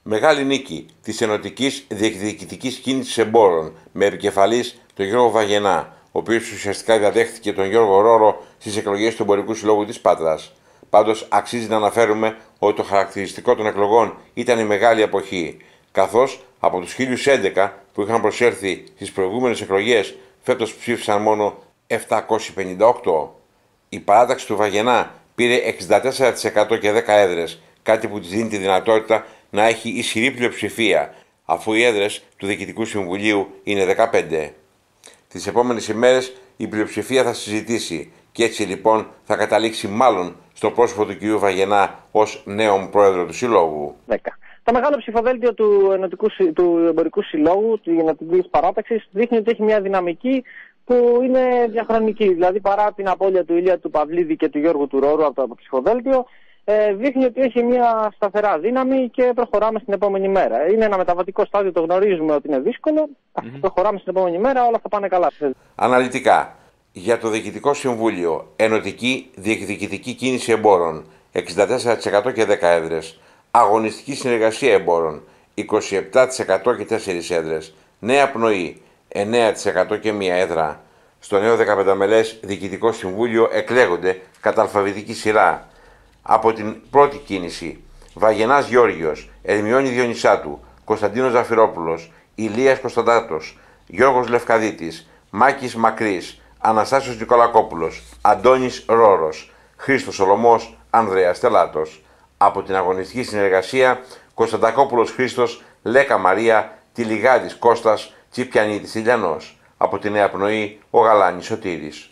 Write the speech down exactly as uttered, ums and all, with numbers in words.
Μεγάλη νίκη της ενωτικής διεκδικητικής κίνησης εμπόρων με επικεφαλής τον Γιώργο Βαγενά, ο οποίος ουσιαστικά διαδέχθηκε τον Γιώργο Ρόρο στις εκλογές του Εμπορικού Συλλόγου της Πάτρας. Πάντως, αξίζει να αναφέρουμε ότι το χαρακτηριστικό των εκλογών ήταν η μεγάλη αποχή, καθώς από τους χίλιους έντεκα που είχαν προσέλθει στις προηγούμενες εκλογές, φέτος ψήφισαν μόνο επτακόσιοι πενήντα οκτώ. Η παράταξη του Βαγενά πήρε εξήντα τέσσερα τοις εκατό και δέκα έδρες, κάτι που της δίνει τη δυνατότητα να έχει ισχυρή πλειοψηφία, αφού οι έδρες του Διοικητικού Συμβουλίου είναι δεκαπέντε. Τις επόμενες ημέρες η πλειοψηφία θα συζητήσει και έτσι λοιπόν θα καταλήξει μάλλον στο πρόσωπο του κ. Βαγενά ως νέον πρόεδρο του Συλλόγου. δέκα. Το μεγάλο ψηφοδέλτιο του, ενωτικού, του Εμπορικού Συλλόγου, της ενωτικής παράταξης, δείχνει ότι έχει μια δυναμική που είναι διαχρονική. Δηλαδή, παρά την απώλεια του Ηλία του Παυλίδη και του Γιώργου του Ρόρου από το ψηφοδέλτιο, ε, δείχνει ότι έχει μια σταθερά δύναμη και προχωράμε στην επόμενη μέρα. Είναι ένα μεταβατικό στάδιο, το γνωρίζουμε ότι είναι δύσκολο. Mm-hmm. Προχωράμε στην επόμενη μέρα, όλα θα πάνε καλά. Αναλυτικά, για το Διοικητικό Συμβούλιο, ενωτική διεκδικητική κίνηση εμπόρων, εξήντα τέσσερα τοις εκατό και δέκα έδρες. Αγωνιστική συνεργασία εμπόρων, είκοσι επτά τοις εκατό και τέσσερις έδρες. Νέα πνοή, εννέα τοις εκατό και μία έδρα. Στο νέο δεκαπέντε μελές Διοικητικό Συμβούλιο εκλέγονται κατά αλφαβητική σειρά. Από την πρώτη κίνηση, Βαγενάς Γιώργιος, Ερμιώνη Διονυσάτου, Κωνσταντίνος Ζαφυρόπουλος, Ηλίας Κωνσταντάτος, Γιώργος Λευκαδίτης, Μάκης Μακρής, Αναστάσιος Νικολακόπουλος, Αντώνης Ρόρος, Χρήστος Σολωμός, Ανδρέας Τελάτος. Από την αγωνιστική συνεργασία, Κωνσταντακόπουλος Χρήστος, Λέκα Μαρία, Τιλιγάδης Κώστας, Τσιπιανίτης Ηλιανός. Από τη Νέα Πνοή, ο Γαλάνης Σωτήρης.